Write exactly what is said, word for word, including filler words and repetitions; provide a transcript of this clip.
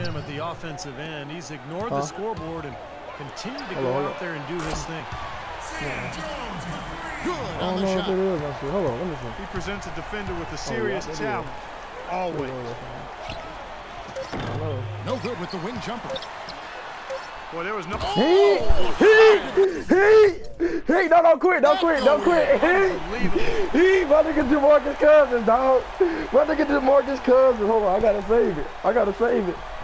him at the offensive end. He's ignored huh? the scoreboard and continued to Hello, go hello. out there and do his thing. Good I on don't the know shot. what that is. Let's see. Hold on, let me see. He presents a defender with a serious Oh, yeah, challenge. Always. Hello. No good with the wing jumper. Boy, there was no. He, he, he, he, no, don't quit, don't quit, don't quit. He, he, my nigga DeMarcus Cousins, dog. My nigga DeMarcus Cousins. Hold on, I gotta save it. I gotta save it.